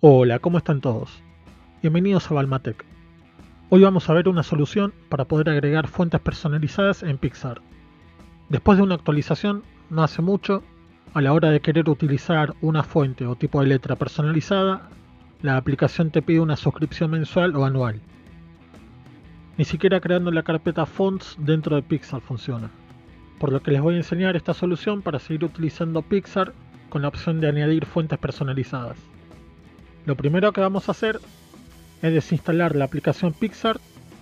Hola, ¿cómo están todos? Bienvenidos a Balmatec. Hoy vamos a ver una solución para poder agregar fuentes personalizadas en Pixar. Después de una actualización, no hace mucho, a la hora de querer utilizar una fuente o tipo de letra personalizada, la aplicación te pide una suscripción mensual o anual. Ni siquiera creando la carpeta Fonts dentro de Pixar funciona. Por lo que les voy a enseñar esta solución para seguir utilizando Pixar con la opción de añadir fuentes personalizadas. Lo primero que vamos a hacer es desinstalar la aplicación Pixar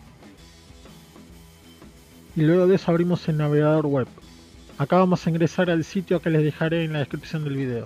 y luego de eso abrimos el navegador web. Acá vamos a ingresar al sitio que les dejaré en la descripción del video.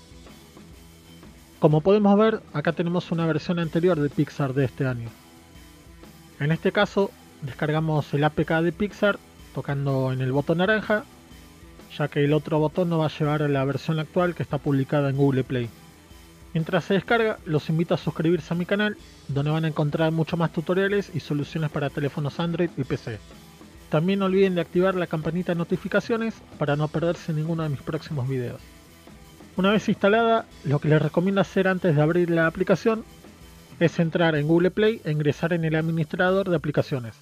Como podemos ver, acá tenemos una versión anterior de Pixar de este año. En este caso, descargamos el APK de Pixar tocando en el botón naranja, ya que el otro botón nos va a llevar a la versión actual que está publicada en Google Play. Mientras se descarga, los invito a suscribirse a mi canal, donde van a encontrar mucho más tutoriales y soluciones para teléfonos Android y PC. También no olviden de activar la campanita de notificaciones para no perderse ninguno de mis próximos videos. Una vez instalada, lo que les recomiendo hacer antes de abrir la aplicación es entrar en Google Play e ingresar en el administrador de aplicaciones.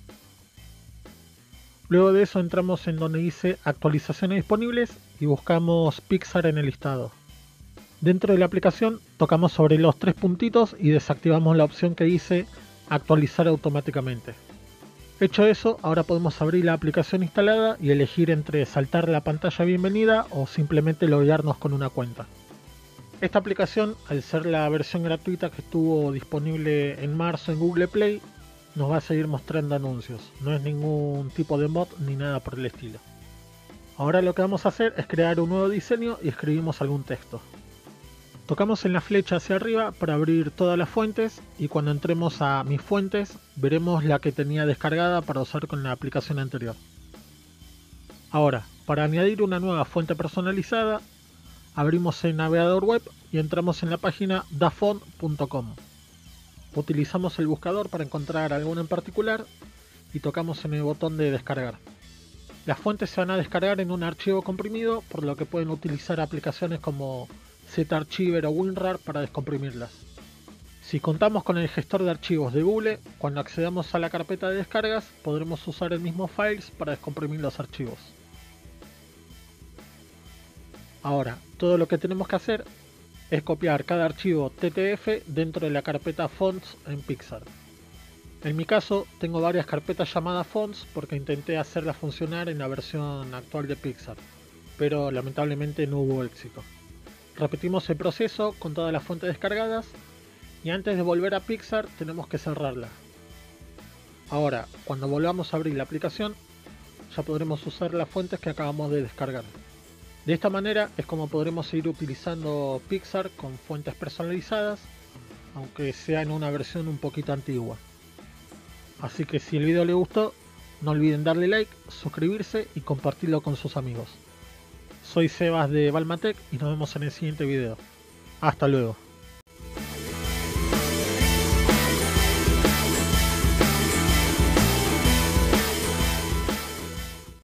Luego de eso entramos en donde dice actualizaciones disponibles y buscamos Pixar en el listado. Dentro de la aplicación tocamos sobre los tres puntitos y desactivamos la opción que dice actualizar automáticamente. Hecho eso, ahora podemos abrir la aplicación instalada y elegir entre saltar la pantalla bienvenida o simplemente loguearnos con una cuenta. Esta aplicación, al ser la versión gratuita que estuvo disponible en marzo en Google Play, nos va a seguir mostrando anuncios. No es ningún tipo de mod ni nada por el estilo. Ahora lo que vamos a hacer es crear un nuevo diseño y escribimos algún texto. Tocamos en la flecha hacia arriba para abrir todas las fuentes y cuando entremos a mis fuentes veremos la que tenía descargada para usar con la aplicación anterior. Ahora, para añadir una nueva fuente personalizada, abrimos el navegador web y entramos en la página dafont.com. Utilizamos el buscador para encontrar alguna en particular y tocamos en el botón de descargar. Las fuentes se van a descargar en un archivo comprimido, por lo que pueden utilizar aplicaciones como Zarchiver o WinRAR para descomprimirlas. Si contamos con el gestor de archivos de Google, cuando accedamos a la carpeta de descargas podremos usar el mismo Files para descomprimir los archivos. Ahora, todo lo que tenemos que hacer es copiar cada archivo TTF dentro de la carpeta Fonts en Pixar. En mi caso, tengo varias carpetas llamadas Fonts porque intenté hacerlas funcionar en la versión actual de Pixar, pero lamentablemente no hubo éxito. Repetimos el proceso con todas las fuentes descargadas y antes de volver a Pixar tenemos que cerrarla. Ahora, cuando volvamos a abrir la aplicación, ya podremos usar las fuentes que acabamos de descargar. De esta manera es como podremos seguir utilizando Pixar con fuentes personalizadas, aunque sea en una versión un poquito antigua. Así que si el video les gustó, no olviden darle like, suscribirse y compartirlo con sus amigos. Soy Sebas de Balmatec y nos vemos en el siguiente video. Hasta luego.